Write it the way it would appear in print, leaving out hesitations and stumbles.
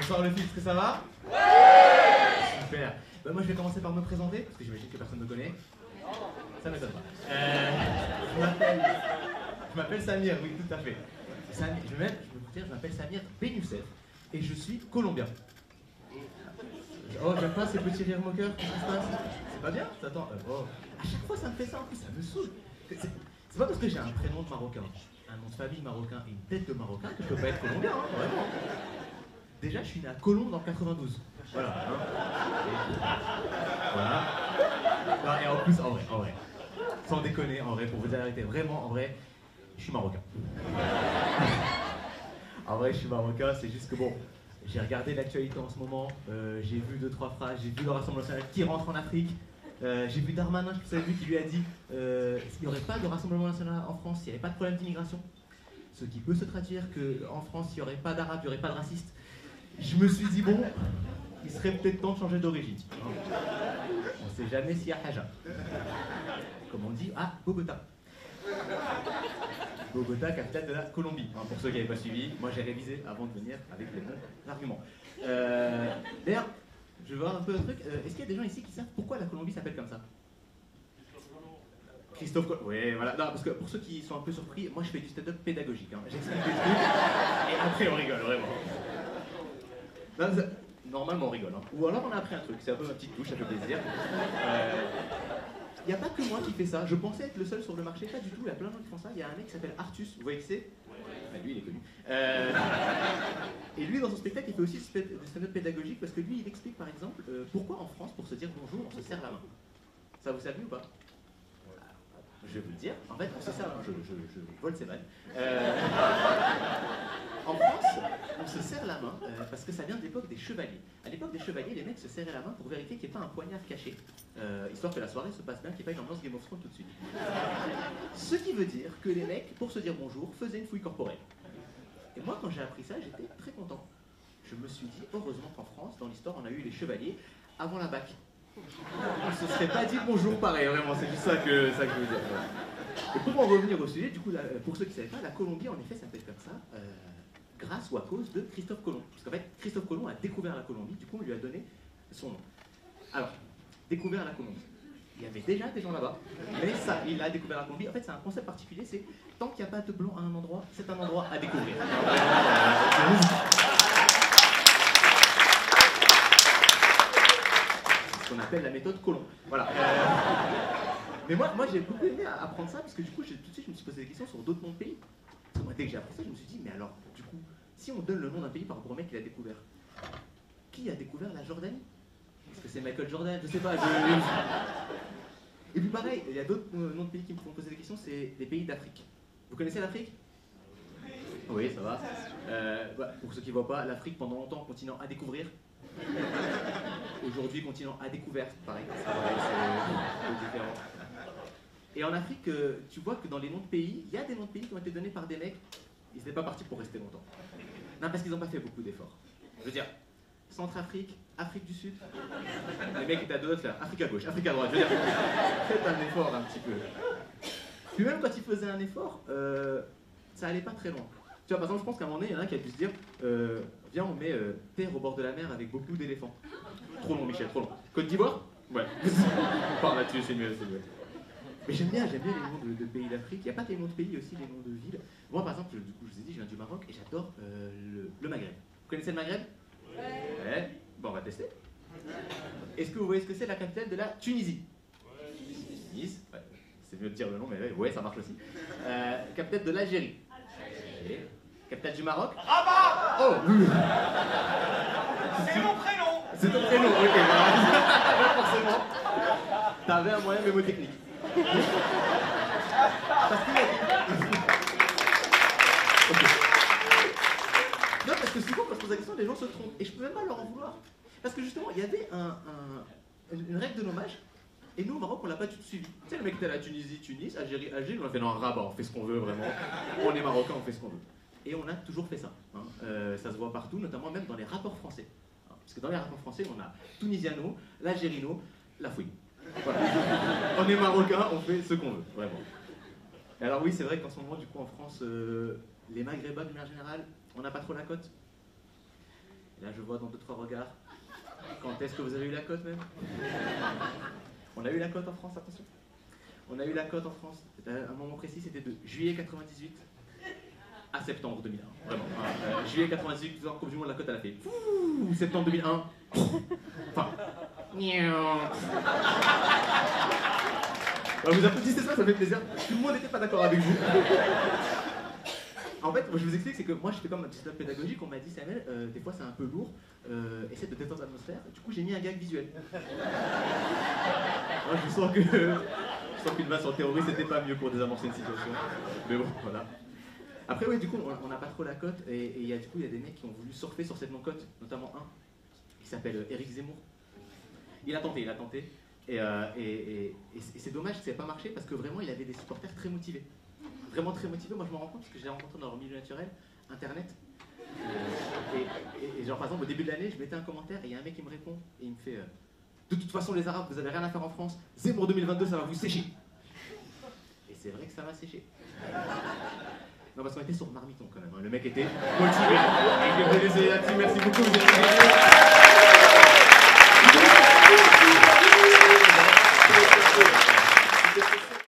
Bonsoir le filtre, ça va? Ouais. Super. Bah, moi je vais commencer par me présenter, parce que j'imagine que personne ne me connaît. Ça m'étonne pas. Je m'appelle Samir, oui tout à fait. Je m'appelle Samir Benyousef et je suis colombien. Oh, j'aime pas ces petits rires moqueurs, qu'est-ce qui se passe? C'est pas bien? Attends, oh. À chaque fois ça me fait ça, en plus ça me saoule. C'est pas parce que j'ai un prénom de marocain, un nom de famille marocain et une tête de marocain que je peux pas être colombien, hein, vraiment. Déjà, je suis né à Colombe dans le 92. Voilà. Hein. Voilà. Non, et en plus, en vrai, sans déconner, en vrai, pour vous dire la vérité, vraiment, en vrai, je suis marocain. En vrai, je suis marocain, c'est juste que bon, j'ai regardé l'actualité en ce moment, j'ai vu 2-3 phrases, j'ai vu le Rassemblement national qui rentre en Afrique, j'ai vu Darmanin, je sais pas si vous avez vu, qui lui a dit qu'il n'y aurait pas de Rassemblement national en France, s'il n'y avait pas de problème d'immigration. Ce qui peut se traduire qu'en France, il n'y aurait pas d'arabes, il n'y aurait pas de racistes. Je me suis dit, bon, il serait peut-être temps de changer d'origine. On ne sait jamais s'il y a Haja. Comme on dit, à Bogota. Bogota, capitale de la Colombie. Hein, pour ceux qui n'avaient pas suivi, moi j'ai révisé avant de venir avec les bons arguments. D'ailleurs, je veux voir un peu un truc. Est-ce qu'il y a des gens ici qui savent pourquoi la Colombie s'appelle comme ça? Christophe Colomb. Oui, voilà. Non, parce que pour ceux qui sont un peu surpris, moi je fais du stand-up pédagogique. Hein. J'explique des trucs et après on rigole, vraiment. Non, normalement on rigole. Hein. Ou alors on a appris un truc, c'est un peu ma petite touche, ça fait plaisir. Il n'y a pas que moi qui fais ça. Je pensais être le seul sur le marché, pas du tout. Il y a plein de gens qui font ça. Il y a un mec qui s'appelle Artus, vous voyez qui c'est? Lui, il est connu. Et lui, dans son spectacle, il fait aussi du stand-up pédagogique parce que lui, il explique par exemple pourquoi en France, pour se dire bonjour, on se serre la main. Ça vous savez ou pas? Je vais vous le dire. En fait, on se serre la main. Je vole ses vannes. En France, on se serre la main parce que ça vient de l'époque des chevaliers. À l'époque des chevaliers, les mecs se serraient la main pour vérifier qu'il n'y ait pas un poignard caché, histoire que la soirée se passe bien, qu'il n'y ait pas une ambiance Game of Thrones tout de suite. Ce qui veut dire que les mecs, pour se dire bonjour, faisaient une fouille corporelle. Et moi, quand j'ai appris ça, j'étais très content. Je me suis dit, heureusement qu'en France, dans l'histoire, on a eu les chevaliers avant la BAC. On ne se serait pas dit bonjour pareil, vraiment, c'est juste ça que je veux dire. Et pour en revenir au sujet, du coup, pour ceux qui ne savaient pas, la Colombie, en effet, s'appelle comme ça. Grâce ou à cause de Christophe Colomb. Parce qu'en fait, Christophe Colomb a découvert la Colombie, du coup on lui a donné son nom. Alors, découvert la Colombie. Il y avait déjà des gens là-bas, mais ça, il a découvert la Colombie. En fait, c'est un concept particulier, c'est tant qu'il n'y a pas de blanc à un endroit, c'est un endroit à découvrir. C'est ce qu'on appelle la méthode Colomb. Voilà. Mais moi j'ai beaucoup aimé apprendre ça, parce que du coup, tout de suite, je me suis posé des questions sur d'autres noms de pays. Parce que moi, dès que j'ai appris ça, je me suis dit, mais alors, du coup, si on donne le nom d'un pays par rapport au mec qu'il a découvert, qui a découvert la Jordanie? Est-ce que c'est Michael Jordan? Je sais pas. Et puis pareil, il y a d'autres noms de pays qui me font poser des questions, c'est des pays d'Afrique. Vous connaissez l'Afrique? Oui, ça va. Pour ceux qui ne voient pas, l'Afrique, pendant longtemps, continent à découvrir. Aujourd'hui, continent à découverte, pareil. C'est différent. Et en Afrique, tu vois que dans les noms de pays, il y a des noms de pays qui ont été donnés par des mecs, ils n'étaient pas partis pour rester longtemps. Non, parce qu'ils n'ont pas fait beaucoup d'efforts. Je veux dire, Centrafrique, Afrique du Sud, les mecs étaient à d'autres, là, Afrique à gauche, Afrique à droite, je veux dire, faites un effort un petit peu. Puis même quand ils faisaient un effort, ça allait pas très loin. Tu vois, par exemple, je pense qu'à un moment donné, il y en a un qui a dû se dire, viens, on met terre au bord de la mer avec beaucoup d'éléphants. Trop long, Michel, trop long. Côte d'Ivoire? Ouais. On part là-dessus, c'est mieux, c'est mieux. Mais j'aime bien les noms de pays d'Afrique. Il n'y a pas que les noms de pays, aussi les noms de villes. Moi, par exemple, du coup, je vous ai dit, je viens du Maroc et j'adore le Maghreb. Vous connaissez le Maghreb? Ouais. Bon, on va tester. Est-ce que vous voyez ce que c'est la capitale de la Tunisie? Tunis. Ouais. C'est mieux de dire le nom, mais ouais, ça marche aussi. Capitale de l'Algérie. Algérie. Capitale du Maroc. Rabat. Oh. C'est mon prénom. C'est ton prénom, ok. Voilà. Forcément. T'avais un moyen mémotechnique. Parce que... Okay. Non, parce que souvent quand je pose la question, les gens se trompent. Et je peux même pas leur en vouloir. Parce que justement, il y avait une règle de nommage. Et nous, au Maroc, on l'a pas du tout suivi. Tu sais, le mec était à la Tunisie, Tunis, Algérie, Alger, on a fait non, Rabat, on fait ce qu'on veut vraiment. On est marocain, on fait ce qu'on veut. Et on a toujours fait ça. Hein. Ça se voit partout, notamment même dans les rapports français. Hein. Parce que dans les rapports français, on a Tunisiano, l'Algérino, la fouille. Voilà. On est marocain, on fait ce qu'on veut, vraiment. Et alors oui, c'est vrai qu'en ce moment, du coup, en France, les Maghrébins, de manière générale, on n'a pas trop la cote. Et là, je vois dans 2-3 regards, quand est-ce que vous avez eu la cote même? On a eu la cote en France, attention. On a eu la cote en France, à un moment précis, c'était de juillet 98 à septembre 2001. Vraiment. Juillet 98, Coupe du Monde, la cote, elle a fait septembre 2001. Enfin. Vous applaudissez ça fait plaisir. Tout le monde n'était pas d'accord avec vous. En fait, moi, je vous explique, c'est que moi je fais comme un système pédagogique, on m'a dit Samuel, des fois c'est un peu lourd, essaie de détendre l'atmosphère. Du coup j'ai mis un gag visuel. Moi je sens qu'une main sur le terroriste c'était pas mieux pour désamorcer une situation. Mais bon, voilà. Après ouais, du coup on n'a pas trop la cote et du coup il y a des mecs qui ont voulu surfer sur cette non-cote, notamment un qui s'appelle Éric Zemmour. Il a tenté. Et c'est dommage que ça n'ait pas marché parce que vraiment il avait des supporters très motivés. Vraiment très motivés, moi je me rends compte parce que je l'ai rencontré dans leur milieu naturel, internet. Et genre par exemple au début de l'année, je mettais un commentaire et il y a un mec qui me répond et il me fait de toute façon les Arabes, vous avez rien à faire en France, Zemmour 2022 ça va vous sécher. Et c'est vrai que ça m'a séché. Non parce qu'on était sur Marmiton quand même, hein. Le mec était motivé. Merci beaucoup, vous êtes